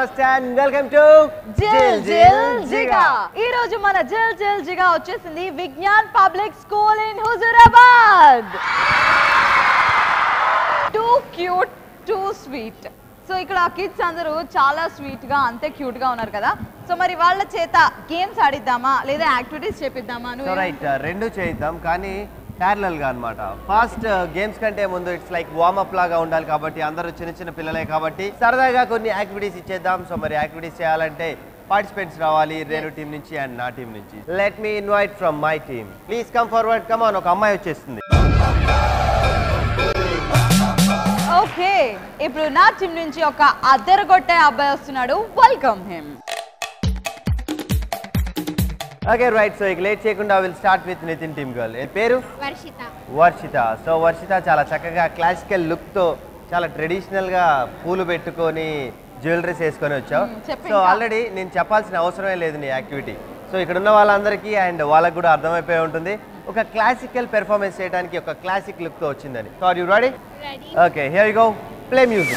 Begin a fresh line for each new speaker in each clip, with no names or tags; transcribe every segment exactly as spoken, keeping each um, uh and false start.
నమస్తే and welcome to
జిల్ జిల్ జిగా. ఈ రోజు మన జిల్ జిల్ జిగా వచ్చేసింది Vignan public school in Huzurabad. Too cute too sweet. So ఇక్కడ కిడ్స్ అందరూ చాలా స్వీట్ గా అంతే క్యూట్ గా ఉన్నారు కదా. సో మరి వాళ్ళ చేత గేమ్స్ ఆడిద్దామా లేదా యాక్టివిటీస్ చేపిద్దామా?
రైట్, రెండు చేద్దాం కానీ ప్యారలల్ గా అన్నమాట. ఫాస్ట్ గేమ్స్ కంటే ముందు ఇట్స్ లైక్ వార్మప్ లాగా ఉండాలి కాబట్టి అందరూ చిన్న చిన్న పిల్లలే కాబట్టి సరదాగా కొన్ని యాక్టివిటీస్ ఇచ్చేద్దాం. సో మరి యాక్టివిటీస్ చేయాలంటే పార్టిసిపెంట్స్ రావాలి రేణు టీం నుంచి అండ్ నా టీం నుంచి. Let me invite from my team. Please come forward. Come on. ఒక అమ్మాయి వచ్చేస్తుంది.
ఓకే, ఇప్పుడు నా టీం నుంచి ఒక అద్దరగొట్టే అబ్బాయి వస్తున్నాడు. Welcome him.
Okay right, so ఇక లేట్ చేయకుండా will start with Nitin team girl. పేరు
వర్షిత.
వర్షిత. సో వర్షిత చాలా చక్కగా క్లాసికల్ లుక్ తో చాలా ట్రెడిషనల్ గా పూలు పెట్టుకొని జ్యువెలరీస్ వేసుకొని వచ్చావు. సో ఆల్రెడీ నేను చెప్పాల్సిన అవసరమే లేదు నీ యాక్టివిటీ. సో ఇక్కడ ఉన్న వాళ్ళందరికీ అండ్ వాళ్ళకు కూడా అర్థమైపోయి ఉంటుంది ఒక క్లాసికల్ పెర్ఫార్మెన్స్ చేయడానికి ఒక క్లాసిక్ లుక్ తో వచ్చిందని. So are you ready? Okay, here you go. Play music.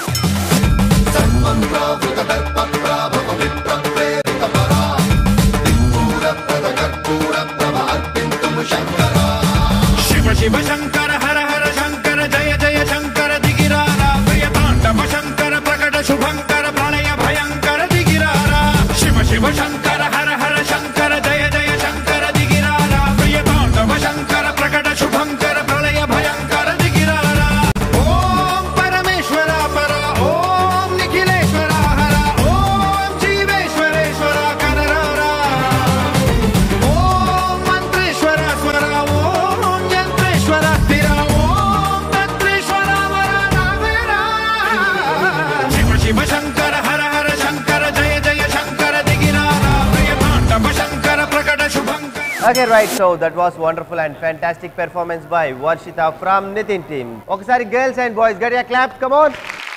Shiva Shiva Shankara Hara Hara Shankara జయ జయ శంకర దిగిరారా ప్రియ తాండవ శంకర ప్రకట శుభంకర ప్రళయ భయంకర దిగిరారా శివ శివ శంకర హర హర శంకర జయ జయ శంకర దిగిరారా ప్రియ తాండవ శంకర ప్రకట శుభంకర ప్రళయ భయంకర దిగిరారా. ఓం పరమేశ్వర పర ఓం నిఖిలేశ్వర హర ఓం జీవేశ్వరేశ్వర కనరారా ఓం మంత్రేశ్వర స్వర ఓం యంత్రేశ్వర స్థిర ఓం తంత్రేశ్వర వర నావేరా. శివ శివ శంకర హర హర శంకర జయ జయ శంకర దిగిరారా ప్రియ తాండవ శంకర ప్రకట శుభంకర.
Okay, right. So that was wonderful and fantastic performance by Varshita from Nitin team. ఒకసారి girls and boys get your clap. Come on.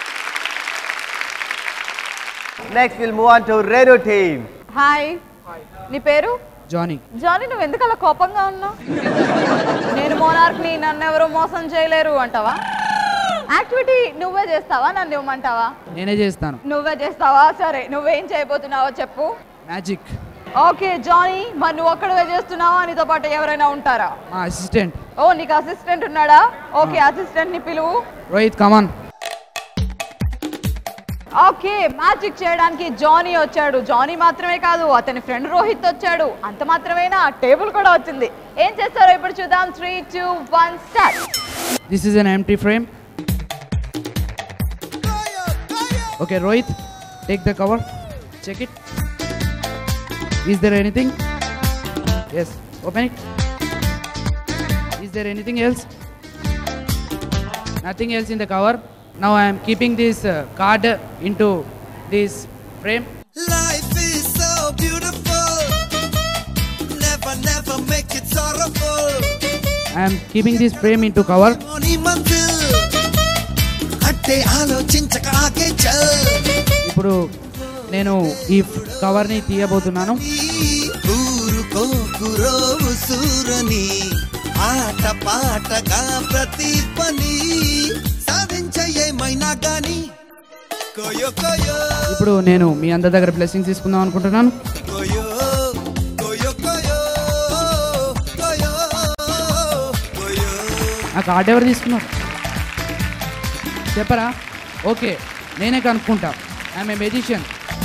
Next we'll move on to Renu team.
Hi, నీ పేరు?
జానీ.
జానీ, నువ్వు ఎందుకు అలా కోపంగా ఉన్నావు? నేను మోనార్క్ని, నన్ను ఎవరు మోసం చేయలేరు అంటావా? యాక్టివిటీ నువ్వే చేస్తావా, నన్ను ఇవ్వమంటావా?
నేనే చేస్తాను.
నువ్వే చేస్తావా? సరే, నువ్వేం చేయబోతున్నావో చెప్పు.
మ్యాజిక్.
ఓకే జానీ, మరి నువ్వు ఒక్కడివే చేస్తున్నావా, నీతో పాటు ఎవరైనా ఉంటారా?
మా అసిస్టెంట్.
ఓ, నీకు అసిస్టెంట్ ఉన్నాడా? ఓకే, అసిస్టెంట్ ని పిలువు.
రోహిత్ కమాన్.
ఓకే, మ్యాజిక్ చేయడానికి జానీ వచ్చాడు. జానీ మాత్రమే కాదు, అతని ఫ్రెండ్ రోహిత్ వచ్చాడు. అంత మాత్రమేనా, టేబుల్ కూడా వచ్చింది. ఏం చేస్తారో ఇప్పుడు చూద్దాం. Three two one start.
This is an empty frame. Okay Rohit, take the cover, check it. Is there anything? Yes, open it. Is there anything else? Nothing else in the cover. Now I am keeping this uh, card into this frame.
Life is so beautiful. Never, never make it sorrowful.
I am keeping this frame into cover.
Moni manzil. Atte aalochinchaka aage chal.
ఇప్పుడు నేను ఈ కవర్ని తీయబోతున్నాను.
ఊరుకో కురో ఉసూరని ఆట పాటగా ప్రతి పని సాధించే ఏమైనా గాని కోయో కోయో.
ఇప్పుడు నేను మీ అందరి దగ్గర బ్లెస్సింగ్స్ తీసుకుందాం అనుకుంటున్నాను.
కోయో కోయో కోయో కోయో కోయో.
ఆ కార్డ్ ఎవరు తీసుకున్నారు చెప్పరా? ఓకే, నేనే కనుక్కుంటా. I'm a magician.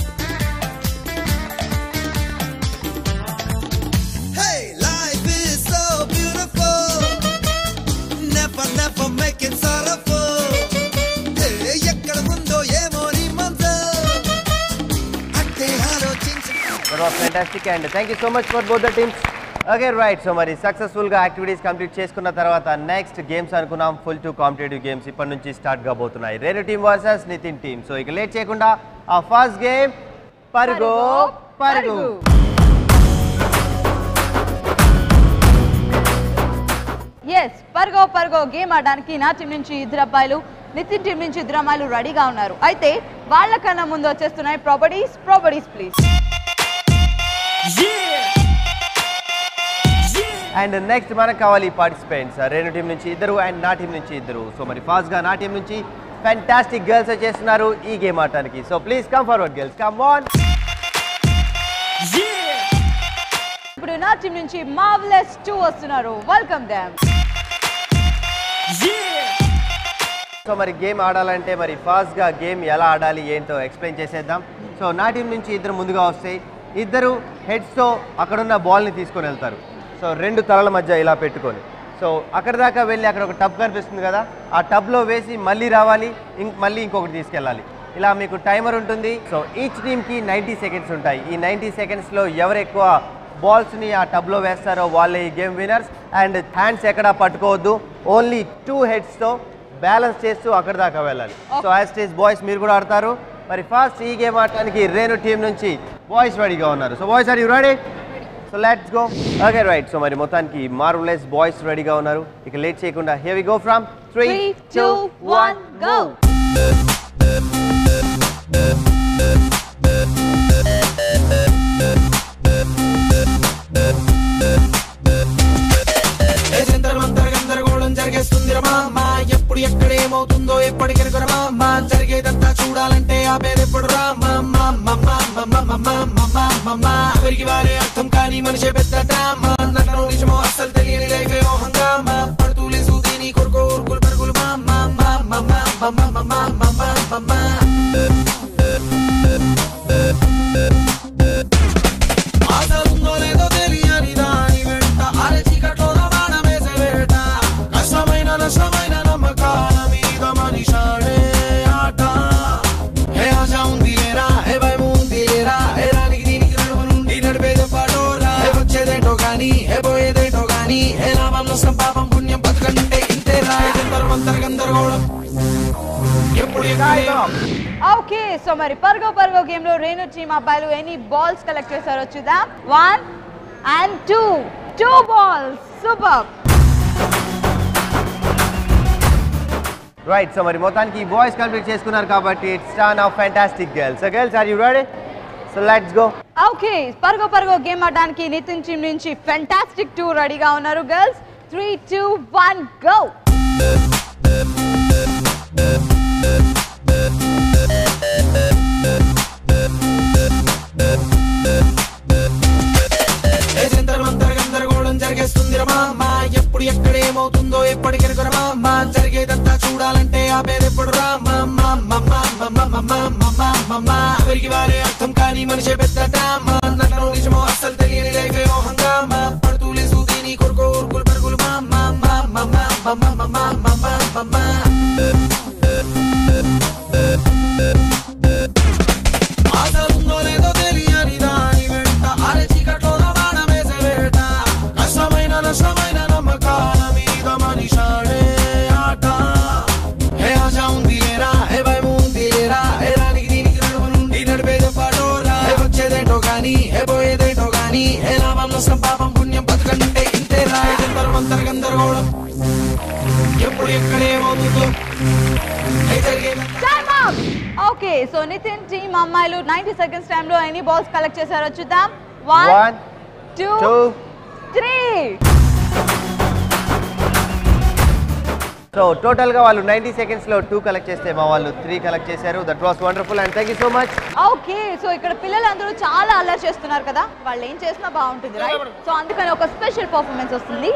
That was fantastic and thank you so much for both the teams. Okay, right. So మరి సక్సెస్ఫుల్ గా యాక్టివిటీస్ కంప్లీట్ చేసుకున్న తర్వాత నెక్స్ట్ గేమ్స్ అనుకున్నాం ఫుల్ టు కాంపిటేటివ్ గేమ్స్ ఇప్పటి నుంచి స్టార్ట్ కాబోతున్నాయి. Renu team versus Nitin team. So ఇక late చేయకుండా ఆ ఫస్ట్ గేమ్ పరుగు పరుగు.
ఎస్, పరుగో పరుగో గేమ్ ఆడడానికి నా టీం నుంచి ఇద్దరు అబ్బాయిలు, నితిన్ టీం నుంచి ఇద్దరు అమ్మాయిలు రెడీగా ఉన్నారు. అయితే వాళ్ళకన్నా ముందు వచ్చేస్తున్నాయి properties. Properties please.
And next మనకు కావాలి పార్టిసిపెంట్స్. రేణు టీం నుంచి ఇద్దరు అండ్ నా టీం నుంచి ఇద్దరు. సో మరి ఫాస్ట్ గా నా టీం నుంచి ఫ్యాంటాస్టిక్ గర్ల్స్ వచ్చేస్తున్నారు ఈ గేమ్ ఆడటానికి. So please come forward girls, come on.
ఇప్పుడు నా టీం నుంచి మార్వెలస్ టూ వస్తున్నారు. Welcome them.
సో మరి గేమ్ ఆడాలంటే మరి ఫాస్ట్గా గేమ్ ఎలా ఆడాలి ఏంటో ఎక్స్ప్లెయిన్ చేసేద్దాం. సో నా టీం నుంచి ఇద్దరు ముందుగా వస్తాయి. ఇద్దరు హెడ్స్తో అక్కడున్న బాల్ని తీసుకొని వెళ్తారు. సో రెండు తలల మధ్య ఇలా పెట్టుకొని సో అక్కడ దాకా వెళ్ళి అక్కడ ఒక టబ్ కనిపిస్తుంది కదా, ఆ టబ్లో వేసి మళ్ళీ రావాలి, ఇంక మళ్ళీ ఇంకొకటి తీసుకెళ్ళాలి. ఇలా మీకు టైమర్ ఉంటుంది. సో ఈచ్ టీమ్కి నైంటీ సెకండ్స్ ఉంటాయి. ఈ నైంటీ సెకండ్స్లో ఎవరు ఎక్కువ బాల్స్ని ఆ టబ్లో వేస్తారో వాళ్ళే ఈ గేమ్ వినర్స్. అండ్ హ్యాండ్స్ ఎక్కడా పట్టుకోవద్దు, ఓన్లీ టూ హెడ్స్తో బ్యాలెన్స్ చేస్తూ అక్కడ దాకా వెళ్ళాలి. సో యాజ్ స్టేజ్ బాయ్స్ మీరు కూడా ఆడతారు. మరి ఫస్ట్ ఈ గేమ్ ఆడటానికి రేణు టీం నుంచి బాయ్స్ రెడీగా ఉన్నారు. So boys are you ready? So let's go. Okay right. So మరి మొత్తానికి మార్వెలస్ బాయ్స్ రెడీగా ఉన్నారు. ఇక లేట్ చేయకుండా here we go from three two one go.
ఎప్పుడు ఎక్కడేమవుతుందో ఎప్పటికెరగరమా జరిగేదంతా చూడాలంటే ఆపేదెప్పుడు రా ఎవరికి వారే అర్థం కానీ మనిషి పెద్ద నన్ను నిజమో అస్సలు తెలియని లైఫ్ హంగామా పడుతూ లేసు దీని కొడుకు ఊరుకులు పరుగులు ఆసలుందో లేదో తెలియని దాని వెంట అరచి కఠోర బాణ వేసే వేట కష్టమైన నష్టమైన నమ్మకాల మీద మనిషాడే ఆట. హే ఆశ ఉంది లేరా, హే భయం ఉంది లేరా, హే రానికి దీనికి నడుమ నుండి నడిపేదే పాటోరా. హే వచ్చేదేంటో గానీ, హే పోయేదేంటో గానీ, హే లాభం నష్టం పాపం పుణ్యం బతుకంటే ఇంతే రాయదంతరం అంతర్ గందరగోళం ఎప్పుడు
ఓకే. సో మరి పర్గో పర్గో గేమ్ లో రేణు టీమ్ అబ్బాయిలు ఎన్ని బాల్స్ కలెక్ట్ చేశారో చూద్దాం. One and two two balls. Super.
Right. So మరి మొత్తానికి ఈ బాయ్స్ కంప్లీట్ చేసుకున్నారు కాబట్టి it's turn of fantastic girls. So girls are you ready? So let's go.
Okay. పర్గో పర్గో గేమ్ ఆడడానికి నితిన్ టీమ్ నుంచి ఫ్యాంటాస్టిక్ టూ రెడీగా ఉన్నారు. Girls three two one go. జరిగేస్తుంది రమా ఎప్పుడు ఎక్కడేమవుతుందో ఎప్పటికెరగరమా జరిగేదంతా చూడాలంటే ఆపేదెప్పుడు రా ఎవరికి వారే అర్థం కానీ మనిషి పెద్ద నన్ను నిజమో అస్సలు తెలియని లైఫ్ హంగామా పడుతూ లేసు దీని కొడుకు ఊరుకులు పరుగులు ఆసలుందో లేదో తెలియని దాని వెంట అరచి కఠోర బాణ వేసే వేట కష్టమైన నష్టమైన నమ్మకాల మీద మనిషాడే ఆట. హే ఆశ ఉంది లేరా, హే భయం ఉంది లేరా, హే రానికి దీనికి నడుమ నుండి నడిపేదే పాటోరా. హే వచ్చేదేంటో గానీ, హే పోయేదేంటో గానీ, హే లాభం నష్టం పాపం పుణ్యం బతుకంటే ఇంతే రాయదంతరం అంతర్ గందరగోళం ఎప్పుడు ఎక్కడేమవుతుందో ఓకే. సో నితిన్ టీమ్ అమ్మాయిలు నైంటీ సెకండ్స్ టైమ్ లో ఎన్ని బాల్స్ కలెక్ట్ చేశారో చూద్దాం. One two three.
సో టోటల్గా వాళ్ళు నైంటీ సెకండ్స్లో టూ కలెక్ట్ చేస్తే మా వాళ్ళు త్రీ కలెక్ట్ చేశారు. That was wonderful and thank you so much.
Okay. So ఇక్కడ పిల్లలందరూ చాలా అల్లరి చేస్తున్నారు కదా, వాళ్ళు ఏం చేసినా బాగుంటుంది రైట్. సో అందుకని ఒక స్పెషల్ పర్ఫార్మెన్స్ వస్తుంది.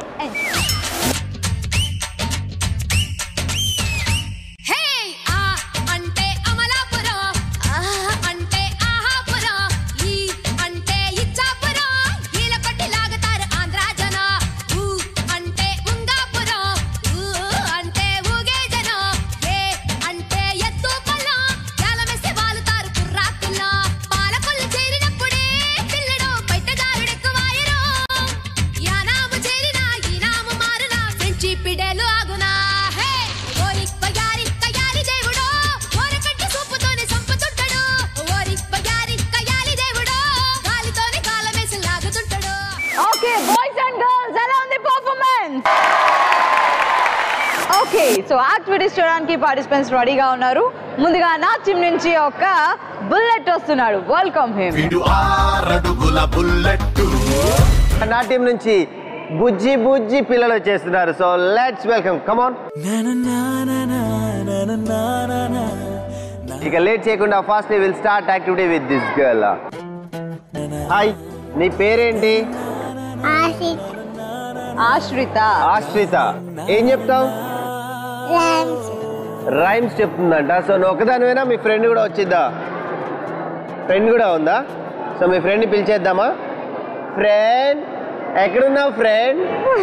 ఓకే. సో యాక్టివిటీస్ చేయడానికి పార్టిసిపెంట్స్ రెడీగా ఉన్నారు. ముందుగా నా టీం నుంచి ఒక బుల్లెట్ వస్తున్నాడు. Welcome him.
నా టీం నుంచి బుజ్జి బుజ్జి పిల్లలు వచ్చేస్తున్నారు. So let's welcome, come on. ఇక లేట్ చేయకుండా first will start activity with this girl. Hi, నీ పేరేంటి?
ఆశ్రిత.
ఆశ్రిత, ఏం చెప్తావు? రైమ్స్ చెప్తుందంట. సో నువ్వు ఒకదానివేనా, మీ ఫ్రెండ్ కూడా వచ్చిద్దా? ఫ్రెండ్ కూడా ఉందా? సో మీ ఫ్రెండ్ని పిలిచేద్దామా? ఫ్రెండ్ ఎక్కడున్నావు ఫ్రెండ్?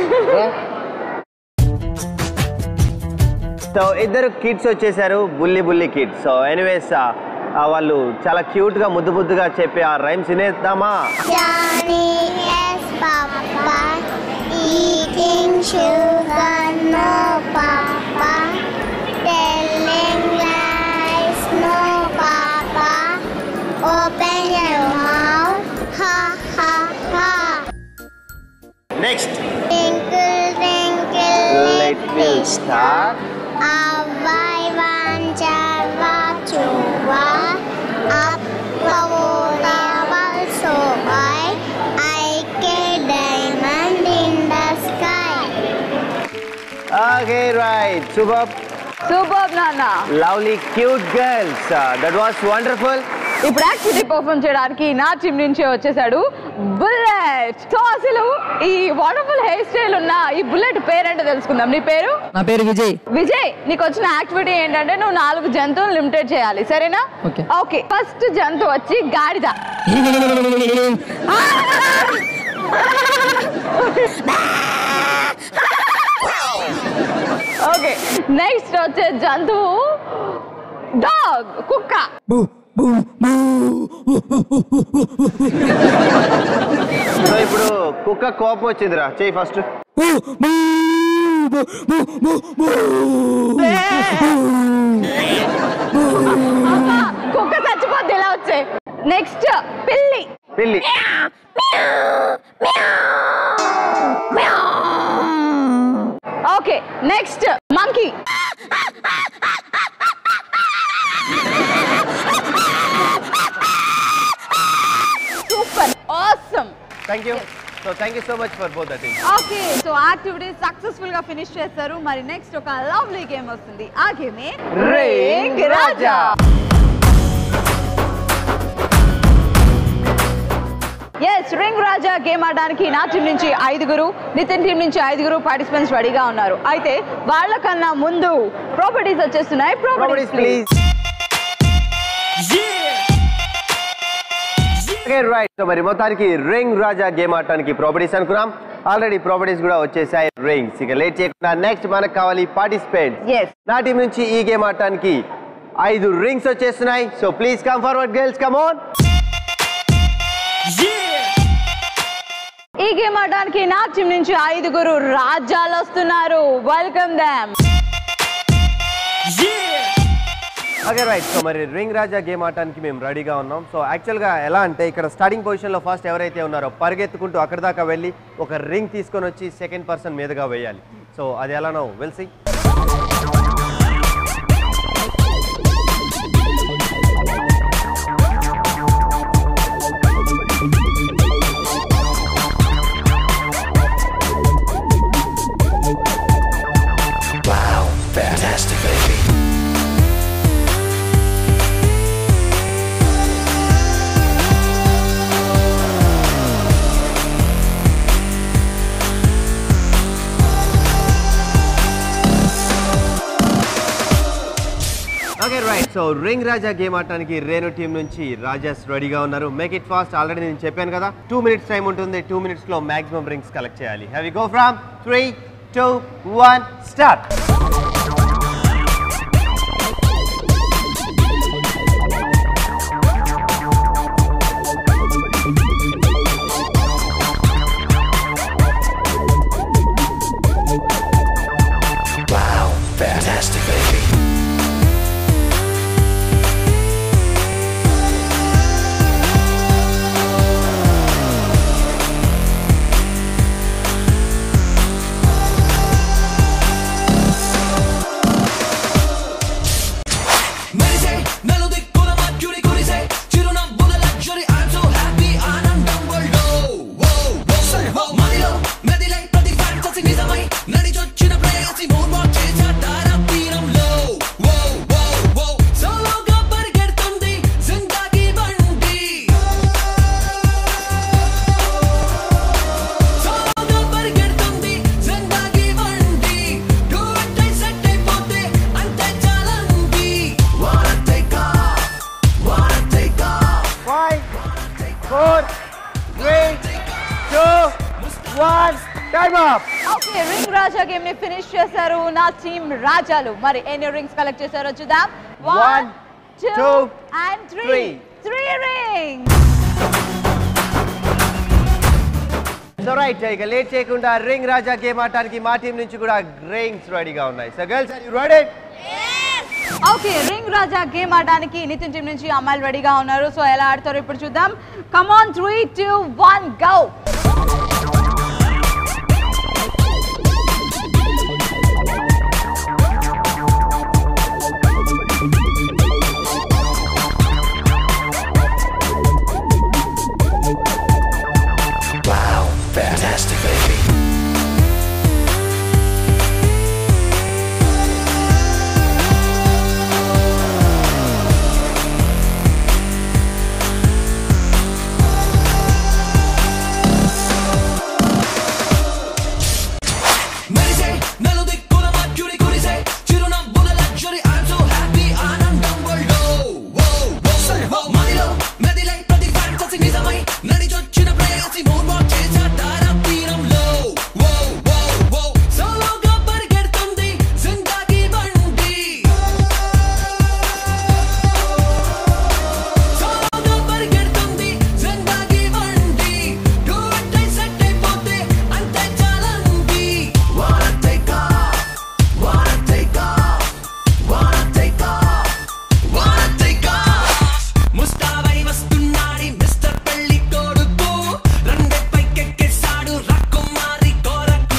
సో ఇద్దరు కిడ్స్ వచ్చేసారు, బుల్లి బుల్లి కిడ్స్. సో ఎనీవేస్ వాళ్ళు చాలా క్యూట్ గా ముద్దు ముద్దుగా చెప్పి ఆ రైమ్స్ వినేద్దామా? Next.
Twinkle, twinkle,
Let me start.
Avai vanjava chuva, appavola valsovai, I diamond in the sky.
Okay, right. Superb.
Superb, Nana.
Lovely, cute girls. Uh, that was wonderful.
ఇప్పుడు activity perform చేయడానికి నా team నుంచి వచ్చేసాడు bullet. So అసలు ఈ wonderful hair style ఉన్న ఈ bullet పేరేంటో తెలుసుకుందాం. నీ పేరు?
నా పేరు విజయ్.
విజయ్, నీకు వచ్చిన యాక్టివిటీ ఏంటంటే నువ్వు నాలుగు జంతువులు లిమిటెడ్ చేయాలి, సరేనా? ఓకే. ఫస్ట్ జంతువు వచ్చి గాడిద. ఓకే. నెక్స్ట్ వచ్చే జంతువు డాగ్, కుక్క.
సో ఇప్పుడు కుక్క కోపం వచ్చిందిరా, చెయ్యి ఫస్ట్.
కుక్క చచ్చిపోద్ది ఇలా వచ్చే. నెక్స్ట్ పిల్లి.
పిల్లి.
Okay. Next monkey. Super, awesome.
Thank you. So thank you so much for both the teams.
Okay, so activity successful గా ఫినిష్ చేస్తారు. మరి నెక్స్ట్ ఒక లవ్లీ గేమ్ వస్తుంది. ఆ గేమే
రింగ్ రాజా.
ఎస్, రింగ్ రాజా గేమ్ ఆడడానికి నా టీం నుంచి ఐదుగురు, నితిన్ టీం నుంచి ఐదుగురు పార్టిసిపెంట్స్ రెడీగా ఉన్నారు. అయితే వాళ్ళకన్నా ముందు ప్రాపర్టీస్ వచ్చేస్తున్నాయి. Properties please.
రైట్. సో మరి మొత్తానికి రింగ్ రాజా గేమ్ ఆడటానికి ప్రాపర్టీస్ అనుకున్నాం. ఆల్రెడీ ప్రాపర్టీస్ కూడా వచ్చేసాయి, రింగ్స్. ఇక లేట్ చేయకుండా నెక్స్ట్ మనకు కావాలి పార్టిసిపెంట్. నా టీం నుంచి ఈ గేమ్ ఆడటానికి ఐదు రింగ్స్ వచ్చేస్తున్నాయి. So please come forward girls, come on.
ఈ గేమ్ ఆడడానికి నా టీం నుంచి ఐదుగురు రాజాలు వస్తున్నారు. Welcome them.
Okay right. So మరి రింగ్ రాజా గేమ్ ఆడటానికి మేము రెడీగా ఉన్నాం. సో యాక్చువల్గా ఎలా అంటే ఇక్కడ స్టార్టింగ్ పొజిషన్లో ఫస్ట్ ఎవరైతే ఉన్నారో పరిగెత్తుకుంటూ అక్కడ దాకా వెళ్ళి ఒక రింగ్ తీసుకొని వచ్చి సెకండ్ పర్సన్ మీదుగా వేయాలి. సో అది ఎలానో will see.
Wow, fantastic, baby.
Okay right. So ring రాజా గేమ్ ఆడటానికి రేణు టీం నుంచి రాజాస్ రెడీగా ఉన్నారు. Make it fast. ఆల్రెడీ నేను చెప్పాను కదా, టూ మినిట్స్ టైం ఉంటుంది. టూ మినిట్స్ లో మాక్సిమం రింగ్స్ కలెక్ట్ చేయాలి. Have we go from three two one start.
Wow, fantastic, baby.
one, time up.
Okay ring రాజా గేమ్ ని ఫినిష్ చేశారు నా టీమ్ రాజాలు. మరి ఎన్ని రింగ్స్ కలెక్ట్ చేశారో చూద్దాం.
One, two,
and three.
three.
Three rings.
So right, ఇక లేట్ చేయకుండా రింగ్ రాజా గేమ్ ఆడటానికి మా టీం నుంచి కూడా రింగ్స్ రెడీగా ఉన్నాయి. So girls, are you ready?
Okay ring రాజా గేమ్ ఆడడానికి నితిన్ టీం నుంచి అమ్మాయిలు రెడీగా ఉన్నారు. సో ఎలా ఆడతారో ఇప్పుడు చూద్దాం. Come on, three two one go.
Fantastic, baby. Melody, melody, kula ma curi curi say, chiruna bola luxury. I'm so happy, anandam world. Whoa, whoa, say whoa. Madilo, medilay, prati fantasy nizamai, nadi chochina prayasi moonwalk chesa tara peeram low. Whoa, whoa, whoa. Solo ga పరిగెడుతుంది జిందగీ బండి. Solo ga పరిగెడుతుంది జిందగీ బండి. Do it and set అయిపోతే అంతే చాలండి. Wanna take off, wanna take off, wanna take off, wanna take off. ముస్తాబై వస్తున్నాడి mister పెళ్లి కొడుకు, రండే పైకెక్కేశాడు రాకుమారి కొరకు.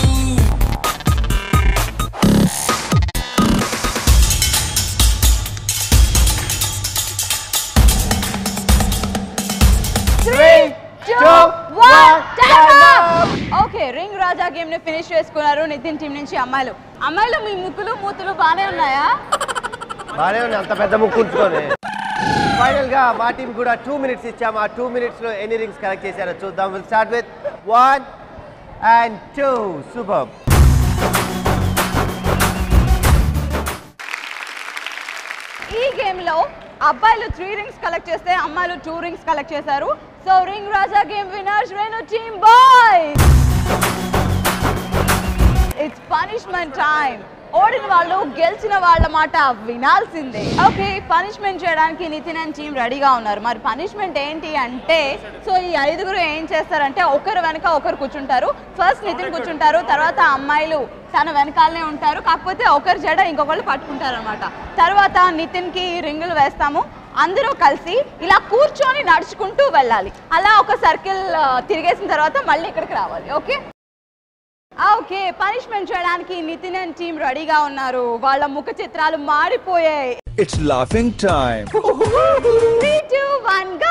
Three, two, one, time up.
Okay ring రాజా గేమ్ ని ఫినిష్ చేసుకున్నారు నితిన్ టీం నుంచి అమ్మాయిలు. అమ్మాయిలు మీ ముక్కులు మూతులు బానే ఉన్నాయా?
బానే ఉంది, అంత పెద్ద ముక్కు ఉంచుకొని. ఫైనల్ గా మా టీం కూడా టూ మినిట్స్ ఇచ్చాము. ఆ టూ మినిట్స్ లో ఎన్ని రింగ్స్ కలెక్ట్ చేశారో చూద్దాం. Will start with one and two. Super.
ఈ గేమ్ లో అబ్బాయిలు త్రీ రింగ్స్ కలెక్ట్ చేస్తే అమ్మాయిలు టూ రింగ్స్ కలెక్ట్ చేశారు. సో రింగ్ రాజా game winners Renu team boys. It's punishment time. ఓడిన వాళ్ళు గెలిచిన వాళ్ళ మాట వినాల్సిందే. ఓకే పనిష్మెంట్ చేయడానికి నితిన్ అండ్ టీమ్ రెడీగా ఉన్నారు. మరి పనిష్మెంట్ ఏంటి అంటే, సో ఈ ఐదుగురు ఏం చేస్తారంటే ఒకరు వెనక ఒకరు కూర్చుంటారు. ఫస్ట్ నితిన్ కూర్చుంటారు, తర్వాత అమ్మాయిలు తన వెనకాలనే ఉంటారు. కాకపోతే ఒకరు జడ ఇంకొకళ్ళు పట్టుకుంటారు అనమాట. తర్వాత నితిన్ కి రింగులు వేస్తాము. అందరూ కలిసి ఇలా కూర్చొని నడుచుకుంటూ వెళ్ళాలి. అలా ఒక సర్కిల్ తిరిగేసిన తర్వాత మళ్ళీ ఇక్కడికి రావాలి. ఓకే ఓకే పనిష్మెంట్ చేయడానికి నితిన్ అండ్ టీమ్ రెడీగా ఉన్నారు. వాళ్ళ ముఖ చిత్రాలు మారిపోయాయి.
It's laughing time.
three two one go.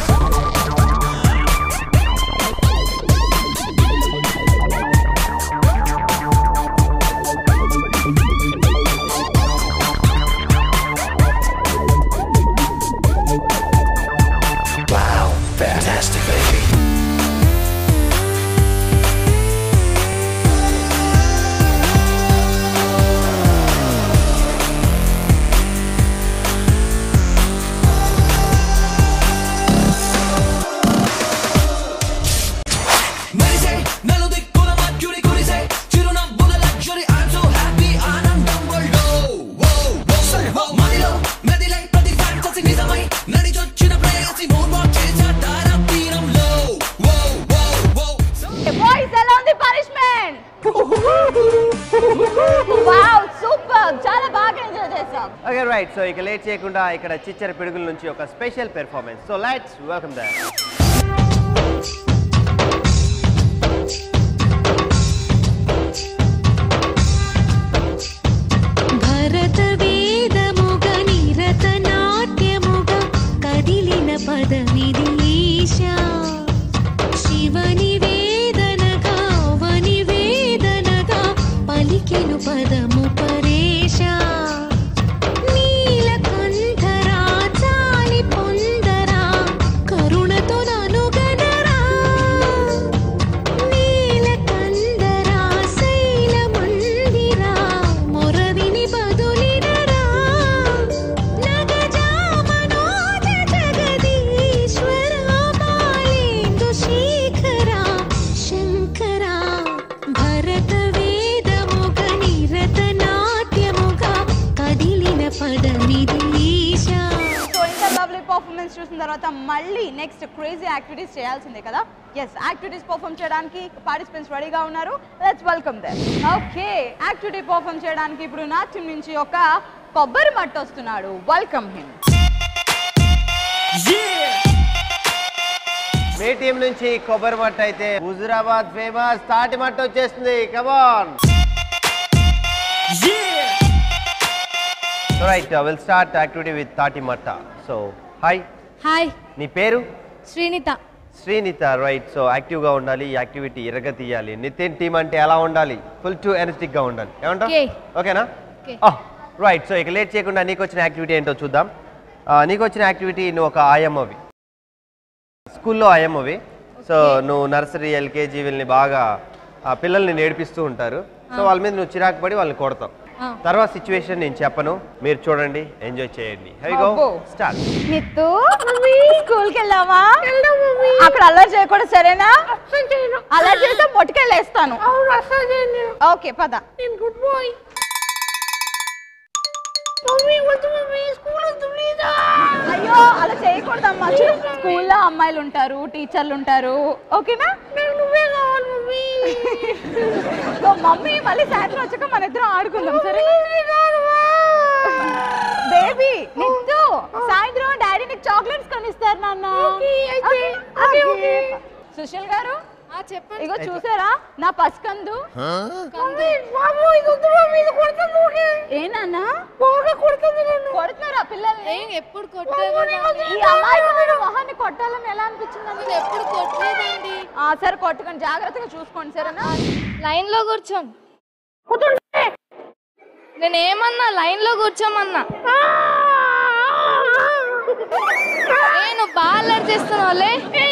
Wow, fantastic, baby. Melody, melody, kula ma curi curi say, chiruna bola luxury. I'm so happy, anandam world. Whoa, whoa, say whoa. Madilo, medilay, prati fantasy nizamai, nadi chochina prayasi moonwalk chesa tara peeram low. Whoa, whoa, whoa.
Boys ఎలా ఉంది punishment? Wow super, చాలా బాగా enjoy చేసాం.
Okay right, so ఇక late చేయకుండా ఇక్కడ చిచ్చర పిడుగుల నుంచి ఒక special performance. So let's welcome them.
భరత వేదముగ నిరత నాట్యముగ కదిలిన పదమిది ఈశా. శివ నివేదనగా వని వేదనగా పలికెను పదము పరేశ. నీలకంఠరా చాలి పొందరా కరుణతో
చూసిన తర్వాత మళ్ళీ నెక్స్ట్ క్రేజీ యాక్టివిటీస్ చేయాల్సిందే కదా. ఎస్, యాక్టివిటీస్ పర్ఫామ్ చేయడానికి పార్టిసిపెంట్స్ రెడీగా ఉన్నారు. Let's welcome them. Okay, activity perform చేయడానికి ఇప్పుడు నా టీం నుంచి ఒక కొబ్బరి మట్ట వస్తున్నాడు. Welcome him.
మీ టీం నుంచి కొబ్బరి మట్ట అయితే హుజురాబాద్ ఫేమస్ తాటి మట్ట వచ్చేస్తుంది. Come on. Right, will start activity with తాటి మట్ట. So hi.
హాయ్.
నీ పేరు?
శ్రీనిత.
శ్రీనిత, రైట్. సో యాక్టివ్గా ఉండాలి, ఈ యాక్టివిటీ ఇరగ తీయాలి. నితిన్ టీం అంటే ఎలా ఉండాలి? ఫుల్ టు ఎనర్జెటిక్గా ఉండాలి. ఏమంటావు? ఓకేనా? రైట్. సో ఇక లేట్ చేయకుండా నీకు వచ్చిన యాక్టివిటీ ఏంటో చూద్దాం. నీకు వచ్చిన యాక్టివిటీ నువ్వు ఒక ఆయమ్మవి, స్కూల్లో ఆయమ్మవి. సో నువ్వు నర్సరీ ఎల్కేజీ వీళ్ళని బాగా పిల్లల్ని నేర్పిస్తూ ఉంటారు. సో వాళ్ళ మీద నువ్వు చిరాకు పడి వాళ్ళని కొడతావు. తర్వాత సిచ్యువేషన్ నేను చెప్పను, మీరు చూడండి, ఎంజాయ్ చేయండి. స్టార్ట్.
నిత్తు, స్కూల్కి వెళ్దామా? అక్కడ అల్లరి చేయకూడదు, సరేనా? అల్లరి చేస్తే మొట్టుకెళ్ళేస్తాను. ఓకే పద. Good boy. అయ్యో అలా చేయకూడదమ్మా. స్కూల్లో అమ్మాయిలు ఉంటారు, టీచర్లు ఉంటారు, ఓకేనా? మమ్మీ మళ్ళీ సాయంత్రం వచ్చాక మన ఇద్దరం ఆడుకుందాం, సరే? బేబీ నిత్తు, సాయంత్రం డాడీ నీకు చాక్లెట్స్ కొనిస్తారు నాన్న. సుశీల్ గారు చెప్పండి. ఇగో చూసారా నా పసికందు? ఏనా కొడుతున్నారా పిల్లల్ని? ఎప్పుడు మొహాన్ని కొట్టాలని ఎలా అనిపించింది? ఎప్పుడు కొట్టలేదండి. సరే కొట్టుకొని జాగ్రత్తగా చూసుకోండి, సరేనా?
లైన్ లో కూర్చోండి. నేను ఏమన్నా లైన్ లో కూర్చోమన్నా? నేను బాగా అల్లరి చేస్తున్నావులే.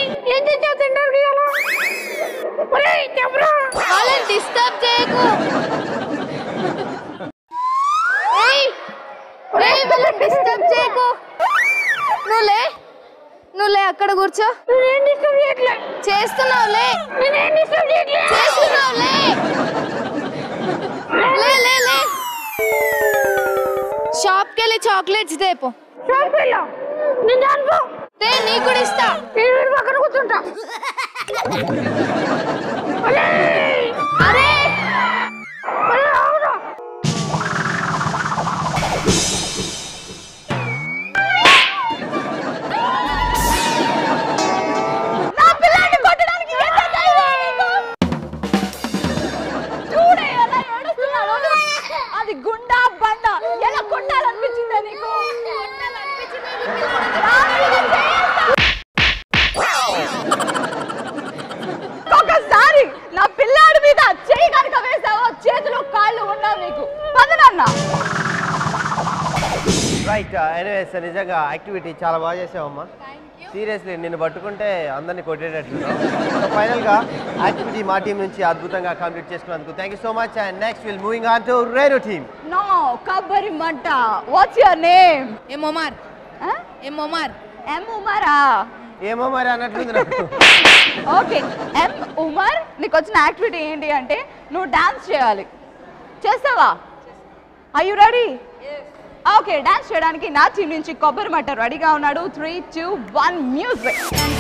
వాళ్ళని డిస్టర్బ్ చేయకు. డిస్టర్బ్ చేయకు. నువ్వులే నువ్వులే అక్కడ కూర్చో. చేస్తున్నావులే చేస్తున్నావులే. లే లే లే షాప్కి వెళ్ళి చాక్లెట్స్ తేపో. నీ కూడా ఇస్తా. పక్కన కూర్చుంటా. అరే
అది గుండా బండ ఎలా కొట్టాలనిపించిందా నీకు? ఒకసారి నా పిల్లాడి మీద చేయి కనుక వేసావో చేతులు కాళ్ళు ఉండవు నీకు. పదనన్నా.
రైట్. ఎనీవేస్ నిజంగా యాక్టివిటీ చాలా బాగా చేసావమ్మా. సీరియస్లీ నిన్ను పట్టుకుంటే అందరినీ కొట్టేటట్లు. ఫైనల్గా యాక్టివిటీ మా టీం నుంచి అద్భుతంగా కంప్లీట్ చేసుకున్నందుకు thank you so much. And next will moving on to రేరు టీమ్.
నో కబరి మంట. What's your name?
ఎం ఉమర్. ఎం ఉమర్.
ఎం ఉమరా?
ఏమో మరి అన్నట్లుంది నాకు.
ఓకే ఎం ఉమర్, నీకు వచ్చిన యాక్టివిటీ ఏంటి అంటే నువ్వు డాన్స్ చేయాలి. చేస్తావా? Are you ready? Okay, dance చేయడానికి నా టీం నుంచి కొబ్బరి మట్ట రెడీగా ఉన్నాడు. Three two one music.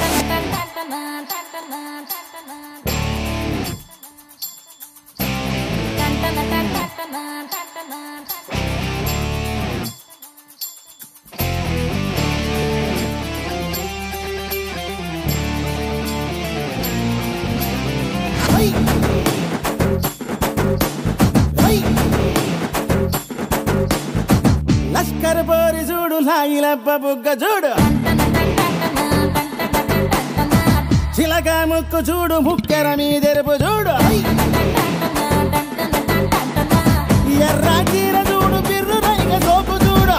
లష్కర్ పోరి చూడు, లాగిలబ్బ బుగ్గ చూడు, చిలక ముక్కు చూడు, ముక్కెర మీదెరుపు చూడు, ఎర్ర చీర చూడు, బిర్రు రైగ సోపు చూడు,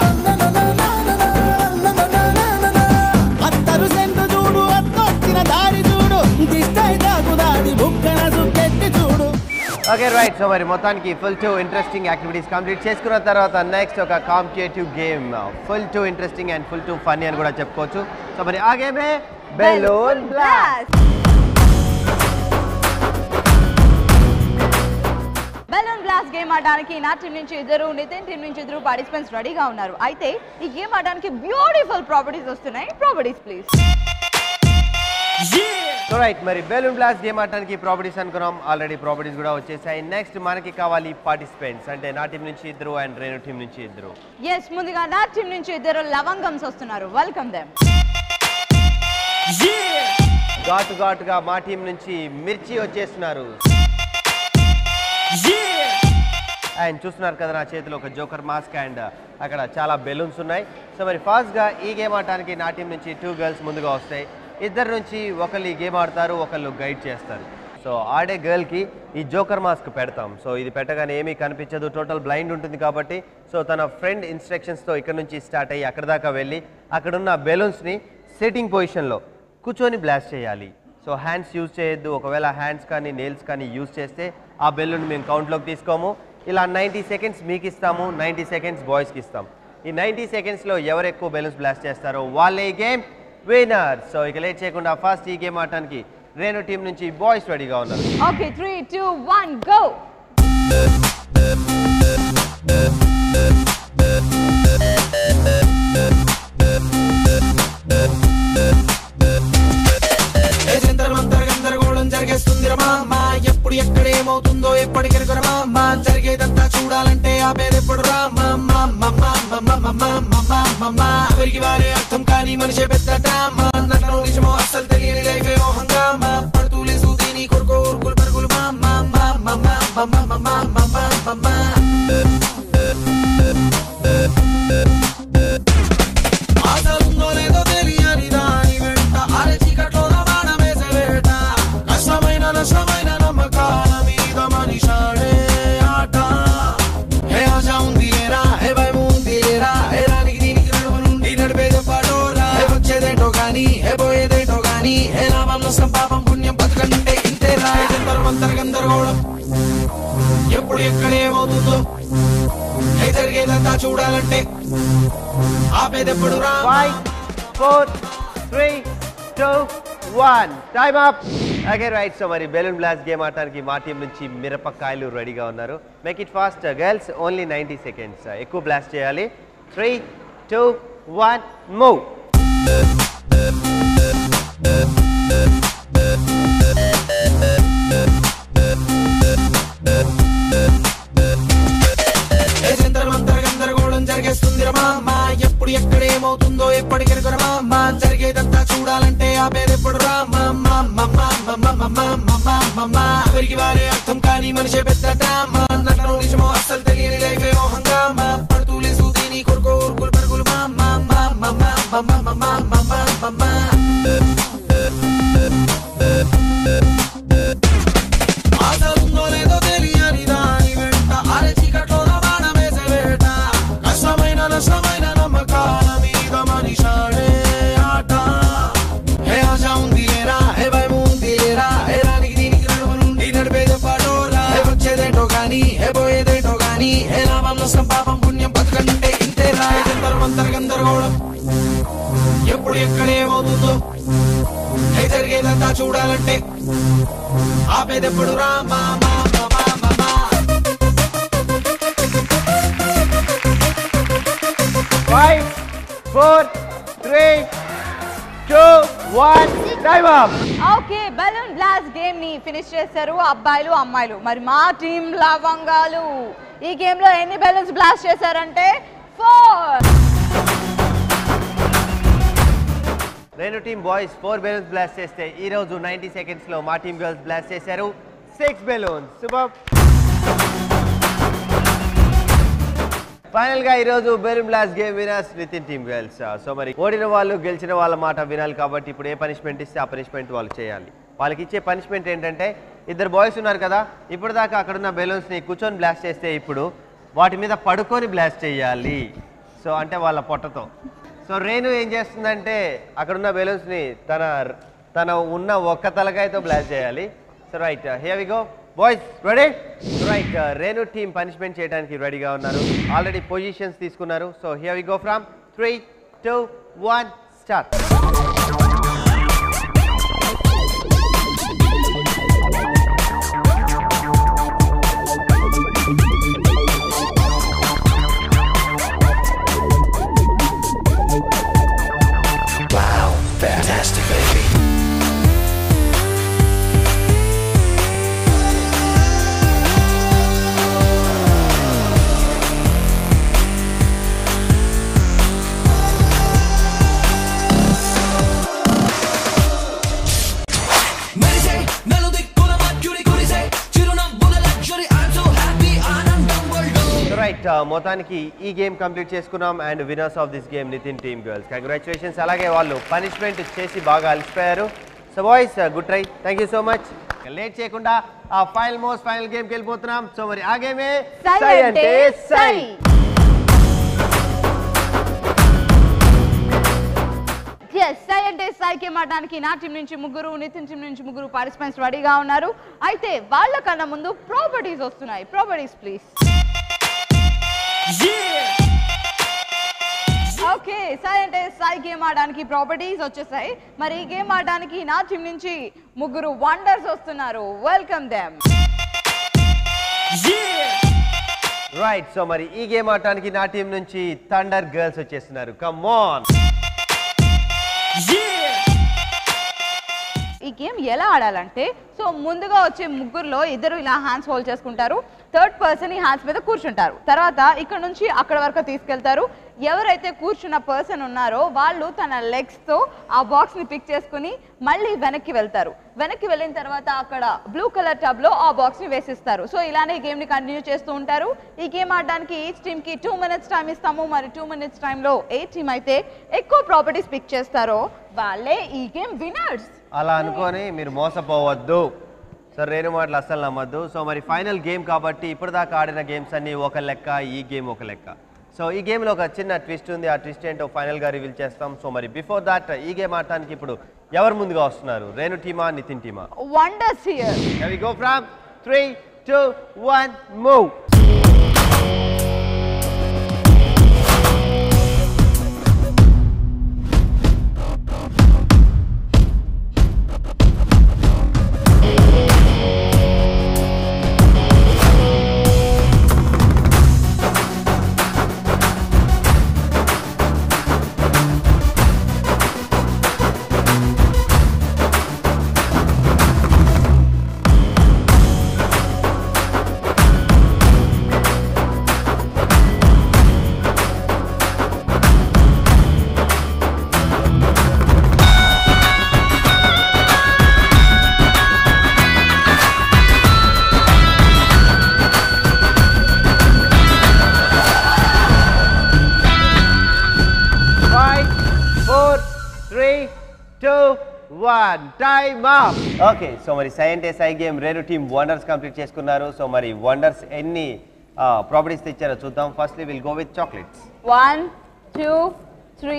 అత్తరు సెంటు చూడు, అత్తొచ్చిన దారి చూడు, దిష్టై దాకు దాడి బుక్కన సుక్కెట్టి చూడు.
Okay right. సో మరి మొత్తానికి full to interesting activities complete చేసుకున్న తర్వాత నెక్స్ట్ ఒక competitive game, full to interesting and full to funny అని కూడా చెప్పుకోవచ్చు. సో మరి ఆ గేమే balloon blast.
Balloon blast game game ఆడడానికి నా టీం నుంచి ఇద్దరు, నితిన్ టీం నుంచి ఇద్దరు పార్టిసిపెంట్స్ రెడీగా ఉన్నారు. అయితే ఈ గేమ్ ఆడడానికి బ్యూటిఫుల్ ప్రాపర్టీస్ వస్తున్నాయి. Properties please.
సో రైట్, మరి బెలూన్ బ్లాస్ట్ గేమ్ ఆడటానికి ప్రాపర్టీస్ అనుకున్నాం. ఆల్రెడీ ప్రాపర్టీస్ కూడా వచ్చేసాయి. నెక్స్ట్ మనకి కావాలి పార్టిసిపెంట్స్, అంటే నా టీం నుంచి ఇద్దరు అండ్ రేణు టీం నుంచి ఇద్దరు.
ఎస్, ముందుగా నా టీం నుంచి ఇద్దరు లవంగమ్స్ వస్తున్నారు. Welcome them.
ఘాటు ఘాటుగా మా టీం నుంచి మిర్చి వచ్చేస్తున్నారు. అండ్ చూస్తున్నారు కదా నా చేతిలో ఒక జోకర్ మాస్క్ అండ్ అక్కడ చాలా బెలూన్స్ ఉన్నాయి. సో మరి ఫాస్ట్గా ఈ గేమ్ ఆడటానికి నా టీం నుంచి టూ గర్ల్స్ ముందుగా వస్తాయి. ఇద్దరు నుంచి ఒకళ్ళు ఈ గేమ్ ఆడతారు, ఒకళ్ళు గైడ్ చేస్తారు. సో ఆడే గర్ల్కి ఈ జోకర్ మాస్క్ పెడతాం. సో ఇది పెట్టగానే ఏమీ కనిపించదు, టోటల్ బ్లైండ్ ఉంటుంది కాబట్టి సో తన ఫ్రెండ్ ఇన్స్ట్రక్షన్స్తో ఇక్కడ నుంచి స్టార్ట్ అయ్యి అక్కడ దాకా వెళ్ళి అక్కడున్న బెలూన్స్ని సెట్టింగ్ పొజిషన్లో కూర్చొని బ్లాస్ట్ చేయాలి. సో హ్యాండ్స్ యూజ్ చేయొద్దు. ఒకవేళ హ్యాండ్స్ కానీ నెయిల్స్ కానీ యూజ్ చేస్తే ఆ బెలూన్ మేము కౌంట్లోకి తీసుకోము. ఇలా నైంటీ సెకండ్స్ మీకు ఇస్తాము, నైంటీ సెకండ్స్ బాయ్స్కి ఇస్తాం. ఈ నైంటీ సెకండ్స్లో ఎవరు ఎక్కువ బెలూన్స్ బ్లాస్ట్ చేస్తారో వాళ్ళే ఈ గేమ్ విన్నర్. సో ఇక లేట్ చేయకుండా ఫస్ట్ ఈ గేమ్ ఆడటానికి రేణు టీం నుంచి బాయ్స్ రెడీగా ఉన్నారు.
Okay, three two one go.
గందరగోళం జరిగేస్తుంది రమా, ఎప్పుడు ఎక్కడ ఏమవుతుందో ఎప్పటికెరగ రమా, జరిగేదంతా చూడాలంటే ఆపేదెప్పుడు రామా. ఎవరికి వారే అర్థం కానీ మనిషే పెద్ద డ్రామా, నన్ను నిజమో అస్సలు తెలియని లైఫ్ ఏమో హంగామా, పడుతూ లేసు దీని కొడుకో ఊరుకులు పరుగులు ఆసలుందో లేదో తెలియని దాని వెంట అరచికట్లో రవాణా వేసే వేట, కష్టమైన నష్టమైన నమ్మకాల మీద మనిషాడే ఆట. హే ఆశ ఉంది లేరా, హే భయం ఉంది లేరా, హే రానికి దీనికి నడుము నుండి నడిపేదో పాటోరా, హే వచ్చేదేంటో గాని హే పోయేదేంటో గాని, హే లాభం నష్టం పాపం పుణ్యం బతుకంటే ఇంతేరా. జంతరమంతర గందరగోళం ఎప్పుడు ఎక్కడ ఏమవుతుందో హే జరిగేదంతా చూడాలంటే ఆపేదెప్పుడు రా.
Five four three two one time up. Okay right, so మరి బెలూన్ బ్లాస్ట్ గేమ్ ఆడటానికి మా టీం నుంచి మిరపకాయలు రెడీగా ఉన్నారు. Make it fast girls, only ninety seconds ఎక్కువ బ్లాస్ట్ చేయాలి. Three two one move.
గందరగోళం జరిగేస్తుంది రమా, ఎప్పుడు ఎక్కడ ఏమవుతుందో ఎప్పటికెరగ రమా, జరిగేదంతా చూడాలంటే ఆపేదెప్పుడు రామా. ఎవరికి వారే అర్థం కానీ మనిషే పెద్ద డ్రామా, నన్ను నిజమో అస్సలు తెలియని లైఫ్ ఏమో హంగామా, పడుతూ లేసు దీని కొడుకో ఊరుకులు పరుగులు ఆసలుందో లేదో తెలియని దాని వెంట అరచికట్లో రవాణా వేసే వేట, కష్టమైన నష్టమైన నమ్మకాల మీద మనిషాడే ఆట. హే ఆశ ఉంది లేరా, హే భయం ఉంది లేరా, హే రానికి దీనికి నడుము నుండి నడిపేదో పాటోరా, హే వచ్చేదేంటో గాని హే పోయేదేంటో గాని, హే లాభం నష్టం పాపం పుణ్యం బతుకంటే ఇంతేరా. జంతరమంతర గందరగోళం ఎప్పుడు ఎక్కడ ఏమవుతుందో హే జరిగేదంతా చూడాలంటే ఆపేదెప్పుడు రామా.
Five four three two one time up.
Okay, balloon blast game ని ఫినిష్ చేశారు అబ్బాయిలు అమ్మాయిలు. మరి మా టీం లవంగాలు ఈ గేమ్ లో ఎన్ని బెలూన్స్ బ్లాస్ట్ చేశారంటే ఫోర్.
రేణు team boys four balloons blast చేస్తే ఈ రోజు నైంటీ సెకండ్స్ లో మా టీం గర్ల్స్ బ్లాస్ట్ చేశారు సిక్స్ బెలూన్స్. సూపర్. ఫైనల్ గా ఈ రోజు balloon blast game winners Nithin team girls. So మరి ఓడిన వాళ్ళు గెలిచిన వాళ్ళ మాట వినాలి కాబట్టి ఇప్పుడు ఏ పనిష్మెంట్ ఇస్తే ఆ పనిష్మెంట్ వాళ్ళు చేయాలి. వాళ్ళకి ఇచ్చే పనిష్మెంట్ ఏంటంటే, ఇద్దరు బాయ్స్ ఉన్నారు కదా, ఇప్పుడు దాకా అక్కడున్న బెలూన్స్ని కూర్చొని బ్లాస్ట్ చేస్తే ఇప్పుడు వాటి మీద పడుకొని బ్లాస్ట్ చేయాలి. సో అంటే వాళ్ళ పొట్టతో. సో రేణు ఏం చేస్తుందంటే అక్కడున్న బెలూన్స్ని తన తన ఉన్న ఒక్క తలకాయతో బ్లాస్ట్ చేయాలి. So right, here we go boys, ready? Right, Renu team punishment చేయడానికి రెడీగా ఉన్నారు. ఆల్రెడీ పొజిషన్స్ తీసుకున్నారు. So here we go from three two one start. Right మొత్తానికి ఈ గేమ్ కంప్లీట్ చేసుకున్నాం and winners of this game Nithin team girls congratulations. అలాగే వాళ్ళు పనిష్మెంట్ చేసి బాగా అలసిపోయారు. So boys good try, thank you so much. Late చేయకుండా ఆ ఫైనల్ మోస్ట్ ఫైనల్ గేమ్కి వెళ్ళిపోతున్నాం. సో మరి ఆ గేమే సై అంటే సై.
సై అంటే సై గేమ్ ఆడడానికి నా టీం నుంచి ముగ్గురు, నితిన్ టీం నుంచి ముగ్గురు పార్టిసిపెంట్స్ రెడీగా ఉన్నారు. అయితే వాళ్ళకన్నా ముందు ప్రాపర్టీస్ వస్తున్నాయి. Properties please. ఓకే, సై అంటే సై గేమ్ ఆడడానికి ప్రాపర్టీస్ వచ్చేసాయి. మరి ఈ గేమ్ ఆడడానికి నా టీం నుంచి ముగ్గురు వండర్స్ వస్తున్నారు. Welcome them.
రైట్, సో మరి ఈ గేమ్ ఆడటానికి నా టీం నుంచి థండర్ గర్ల్స్ వచ్చేస్తున్నారు. Come on.
ఈ గేమ్ ఎలా ఆడాలంటే, సో ముందుగా వచ్చే ముగ్గురులో ఇద్దరు ఇలా హ్యాండ్స్ హోల్డ్ చేసుకుంటారు. థర్డ్ పర్సన్ ఈ హ్యాండ్స్ మీద కూర్చుంటారు. తర్వాత ఇక్కడ నుంచి అక్కడ వరకు తీసుకెళ్తారు. ఎవరైతే కూర్చున్న పర్సన్ ఉన్నారో వాళ్ళు తన లెగ్స్తో ఆ బాక్స్ని పిక్ చేసుకుని మళ్ళీ వెనక్కి వెళ్తారు. వెనక్కి వెళ్ళిన తర్వాత అక్కడ బ్లూ కలర్ టబ్లో ఆ బాక్స్ని వేసిస్తారు. సో ఇలానే ఈ గేమ్ని కంటిన్యూ చేస్తూ ఉంటారు. ఈ గేమ్ ఆడడానికి ఈచ్ టీమ్కి టూ మినిట్స్ టైం ఇస్తాము. మరి టూ మినిట్స్ టైంలో ఏ టీమ్ అయితే ఎక్కువ ప్రాపర్టీస్ పిక్ చేస్తారో వాళ్ళే ఈ గేమ్ విన్నర్స్.
అలా అనుకొని మీరు మోసపోవద్దు. సార్ రేణు మాటలు అస్సలు నమ్మద్దు. సో మరి ఫైనల్ గేమ్ కాబట్టి ఇప్పటిదాకా ఆడిన గేమ్స్ అన్నీ ఒక లెక్క, ఈ గేమ్ ఒక లెక్క. సో ఈ గేమ్లో ఒక చిన్న ట్విస్ట్ ఉంది. ఆ ట్విస్ట్ ఏంటో ఫైనల్గా రివీల్ చేస్తాం. సో మరి బిఫోర్ దాట్ ఈ గేమ్ ఆడటానికి ఇప్పుడు ఎవరు ముందుగా వస్తున్నారు? రేణు టీమా, నితిన్ టీమా?
Wonders here.
Here we go from three, two, one, move. Time up. Okay, so మరి సై అంటే సై game Renu team wonders complete చేసుకున్నారు. సో మరి వండర్స్ ఎన్ని ప్రాపర్టీస్ తెచ్చారో చూద్దాం. Firstly will go with chocolates.
One two three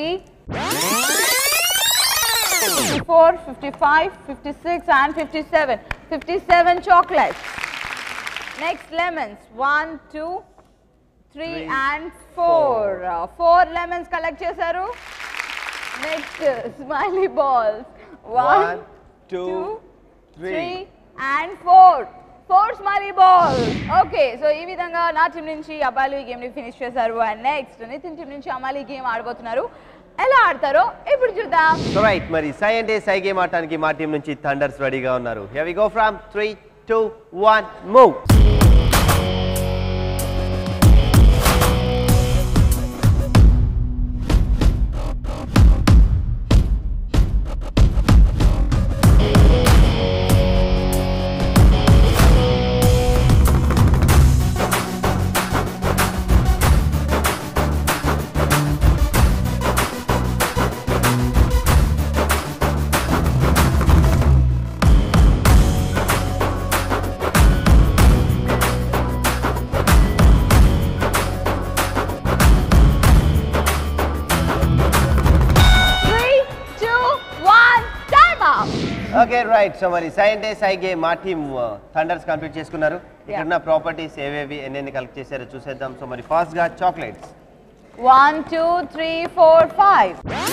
four fifty five fifty six and fifty seven fifty seven chocolates. Next lemons. One two three and four four lemons collect చేశారు. Next smiley balls.
One, two,
three and four. Four smiley balls. Okay, so ఈ విధంగా నా team నుంచి అబ్బాయిలు ఈ game ని finish చేశారు. And next Nitin team నుంచి అమ్మాయిలు ఈ గేమ్ ఆడబోతున్నారు. ఎలా ఆడతారో ఇప్పుడు చూద్దాం.
సో రైట్, మరి సై అంటే సై గేమ్ ఆడటానికి మా టీం నుంచి థండర్స్ రెడీగా ఉన్నారు. Here we go from three, two, one, move. Okay right, so మరి సై అంటే సై గేమ్ మా టీమ్ థండర్స్ కంప్లీట్ చేసుకున్నారు. ఇక్కడ ఉన్న ప్రాపర్టీస్ ఏవేవి ఎన్ని కలెక్ట్ చేశారో చూసేద్దాం. సో మరి ఫస్ట్ గా chocolates.
One two three four five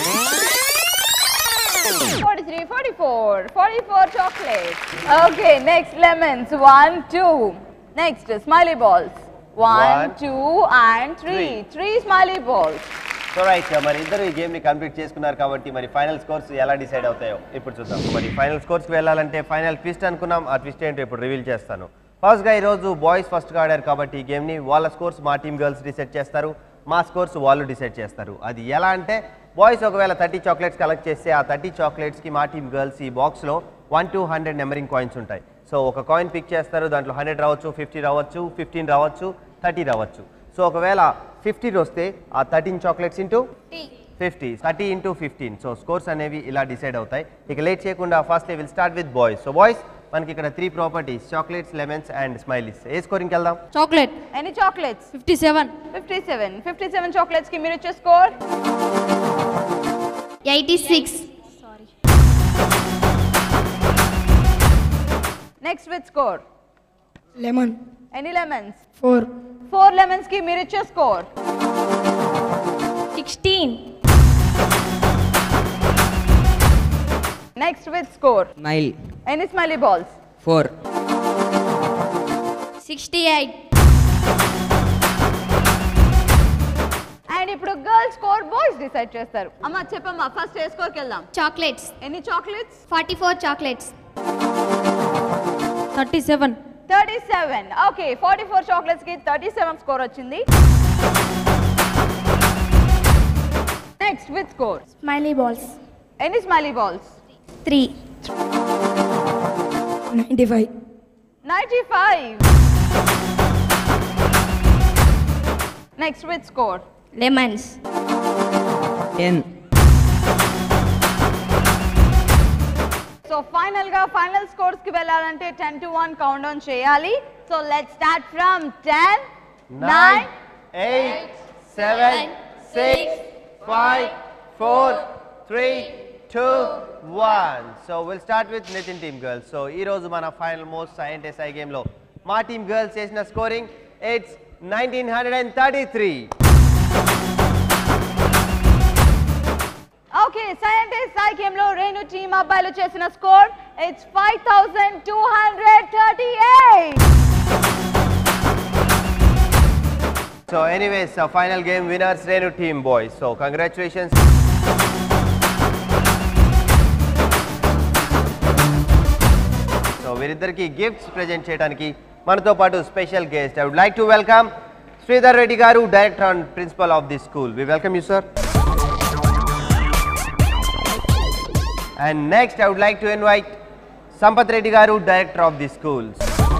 forty three forty four forty four chocolates. Okay, next lemons. One two. Next smiley balls. One two and three three smiley balls.
So right, మరి ఇద్దరు ఈ game ని complete చేసుకున్నారు కాబట్టి మరి final scores ఎలా decide అవుతాయో ఇప్పుడు చూద్దాం. మరి ఫైనల్ స్కోర్స్ కి వెళ్ళాలంటే ఫైనల్ ట్విస్ట్ అనుకున్నాం. ఆ ట్విస్ట్ ఏంటో ఇప్పుడు రివీల్ చేస్తాను. ఫస్ట్ గా ఈ రోజు బాయ్స్ ఫస్ట్ గా ఆడారు కాబట్టి ఈ గేమ్ ని వాళ్ళ స్కోర్స్ మా టీమ్ గర్ల్స్ డిసైడ్ చేస్తారు, మా స్కోర్స్ వాళ్ళు డిసైడ్ చేస్తారు. అది ఎలా అంటే బాయ్స్ ఒకవేళ థర్టీ చాక్లెట్స్ కలెక్ట్ చేస్తే ఆ థర్టీ చాక్లెట్స్ కి మా టీమ్ గర్ల్స్ ఈ బాక్స్ లో one to hundred numbering coins ఉంటాయి. సో ఒక కాయిన్ పిక్ చేస్తారు, దాంట్లో హండ్రెడ్ రావచ్చు, ఫిఫ్టీ రావచ్చు, ఫిఫ్టీన్ రావచ్చు, థర్టీ రావచ్చు. సో ఒకవేళ ఫిఫ్టీన్ వస్తే ఆ thirteen chocolates into fifty thirty into fifteen so scores అనేవి ఇలా డిసైడ్ అవుతాయి. ఇక లేట్ చేయకుండా first will start with boys. So boys మనకి ఇక్కడ three properties chocolates, lemons and smileys. ఏ స్కోరింగ్కి వెళ్దాం?
చాక్లెట్.
ఎన్ని chocolates?
Fifty seven.
Fifty seven fifty seven chocolates కి మీరు ఇచ్చే score
eighty six.
Next with score
lemon.
ఎన్ని లెమన్స్?
ఫోర్.
ఫోర్ లెమన్స్ కి మీరు ఇచ్చే score
sixteen.
Next with score
నైల్.
ఎన్ని smiley balls?
Four.
Sixty eight.
And ఇప్పుడు గర్ల్స్ స్కోర్ బాయ్స్ డిసైడ్ చేస్తారు. అమ్మ చెప్పమ్మా ఫస్ట్ ఏ స్కోర్కి వెళ్దాం.
చాక్లెట్స్.
ఎన్ని chocolates?
Forty four chocolates. Thirty seven.
Thirty seven. Okay forty four chocolates కి థర్టీ సెవెన్ స్కోర్ వచ్చింది. Next with score
smiley balls.
ఎన్ని smiley balls?
Three.
Ninety five.
Ninety five. Next with score
lemons.
Ten.
So final గా final scores కి వెళ్ళాలంటే ten to one count down చేయాలి. So let's start from ten, nine,
eight, seven, six, five, four, three, two, one. So will start with Nitin team girls. So ఈ రోజు మన final most scientist I game లో మా team girls చేసిన scoring it's nineteen thirty three.
Okay scientist I game లో Renu team అబ్బాయిలు చేసిన score it's five thousand two hundred thirty eight.
So anyways final game winners Renu team boys. So congratulations. So వీరిద్దరికి gifts present చేయడానికి మనతో పాటు special guest I would like to welcome Sridhar Reddy garu, director and principal of the school. We welcome you sir. And next I would like to invite Sampath Reddy garu, director of the schools.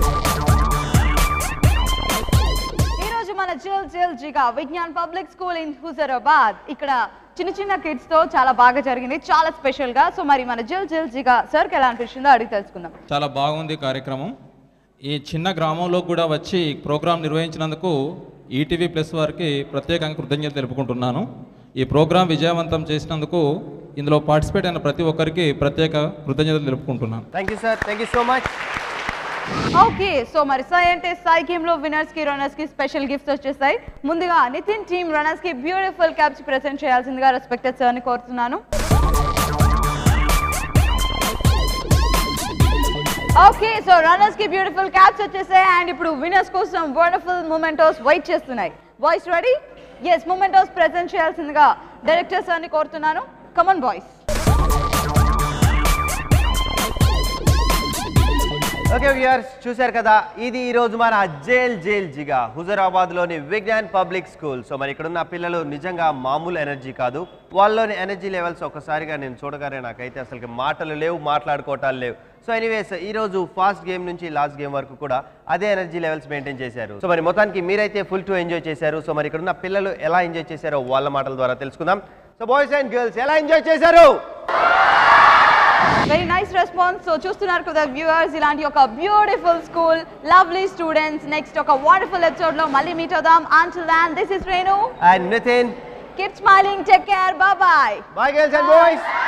ఈ రోజు మన జిల్ జిల్ జిగా Vignan public school in Huzurabad ఇక్కడ చిన్న చిన్న kids తో చాలా బాగా జరిగింది, చాలా స్పెషల్ గా. సో మరి మన జిల్ జిల్ జిగా సార్ కి ఎలా అనిపించిందో అడిగి తెలుసుకుందాం.
చాలా బాగుంది కార్యక్రమం. ఈ చిన్న గ్రామంలో కూడా వచ్చి ప్రోగ్రాం నిర్వహించినందుకు ఈటీవీ ప్లస్ వారికి ప్రత్యేకంగా కృతజ్ఞతలు తెలుపుకుంటున్నాను. ఈ ప్రోగ్రాం విజయవంతం చేసినందుకు ఇందులో పార్టిసిపేట్ అయిన ప్రతి ఒక్కరికి ప్రత్యేక కృతజ్ఞతలు తెలుపుకుంటున్నాను.
Thank you sir. Thank you so much.
Okay so మరి సైంటిస్ట్ సాయి గేమ్ లో విన్నర్స్ కి రన్నర్స్ కి స్పెషల్ గిఫ్ట్స్ వచ్చేసాయి. ముందుగా నితిన్ టీమ్ రన్నర్స్ కి బ్యూటిఫుల్ క్యాప్స్ ప్రెజెంట్ చేయాల్సిందిగా రెస్పెక్టెడ్ సార్ ని కోరుతున్నాను. ఓకే సో రన్నర్స్ కి బ్యూటిఫుల్ క్యాప్స్ వచ్చేసాయి అండ్ ఇప్పుడు విన్నర్స్ కోసం వండర్ఫుల్ మొమెంటోస్ వెయిట్ చేస్తున్నాయి. Boys ready? Yes mementos present చేయాల్సిందిగా డైరెక్టర్ సార్ ని కోరుతున్నాను. Come on boys.
ఓకే వ్యూయర్స్ చూశారు కదా, ఇది ఈరోజు మన జైల్ జైల్ జిగా హుజరాబాద్లోని విజ్ఞాన్ పబ్లిక్ స్కూల్. సో మరి ఇక్కడ ఉన్న పిల్లలు నిజంగా మామూలు ఎనర్జీ కాదు, వాళ్ళలోని ఎనర్జీ లెవెల్స్ ఒక్కసారిగా నేను చూడగానే నాకైతే అసలు మాటలు లేవు, మాట్లాడుకోవటాలు లేవు. సో ఎనీవేస్ ఈరోజు ఫాస్ట్ గేమ్ నుంచి లాస్ట్ గేమ్ వరకు కూడా అదే ఎనర్జీ లెవెల్స్ మెయింటైన్ చేశారు. సో మరి మొత్తానికి మీరైతే ఫుల్ టు ఎంజాయ్ చేశారు. సో మరి ఇక్కడ ఉన్న పిల్లలు ఎలా ఎంజాయ్ చేశారో వాళ్ళ మాటల ద్వారా తెలుసుకుందాం. సో బాయ్స్ అండ్ గర్ల్స్ ఎలా ఎంజాయ్ చేశారు?
Very nice response. సో చూస్తున్నారు కదా వ్యూవర్స్, ఇలాంటి ఒక beautiful school, lovely students. Next ఒక వండర్ఫుల్ ఎపిసోడ్ లో మళ్ళీ మీట్ అవుదాం. Until then, this is Renu
and Nitin.
Keep smiling. Take care. Bye bye.
Bye girls and boys.